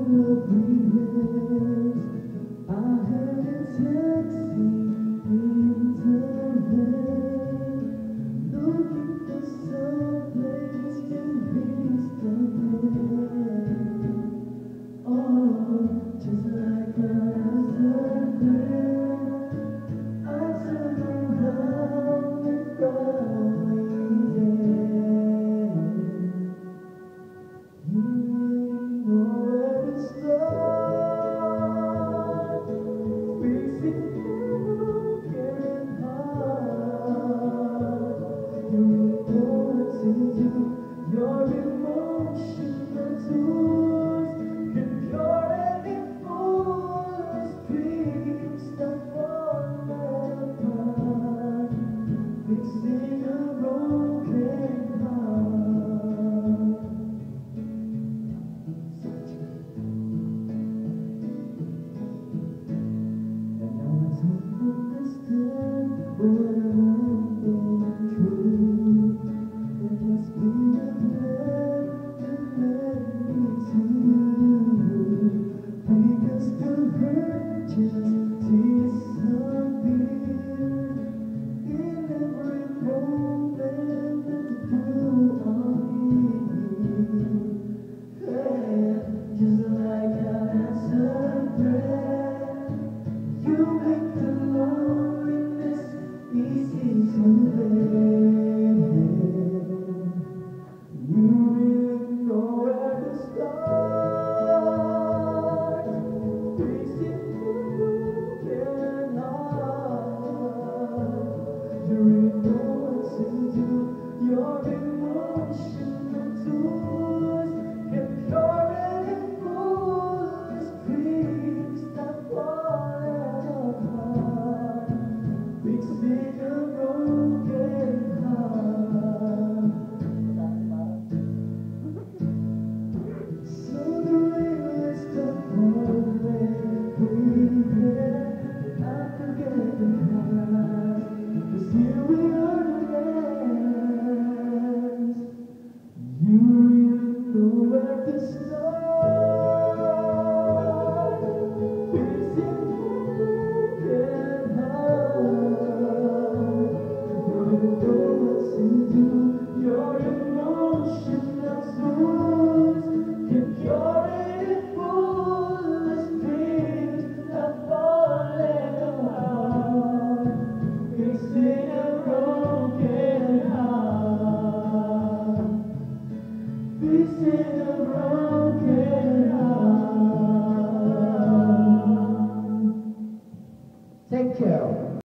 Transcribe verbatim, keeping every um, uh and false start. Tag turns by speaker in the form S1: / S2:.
S1: Your emotional tools can cure any foolish dreams that fall apart, fixing a broken heart. And now I don't understand what I'm going through. It must be the plan that led me to you, because the hurt just disappeared in every moment that you on me. Yeah, just like an answered prayer, you make the loneliness easy to bear. Your emotional tools can cure any foolish dreams that fall apart, fixing a broken heart. So the rain is falling, baby, I forget the past, 'cause here we are. You really know where to start. Fixing broken heart. You know what to do. Your emotional tools can cure any foolish dreams that fall apart, fixing a broken heart. Fixing a broken heart.
S2: Thank you.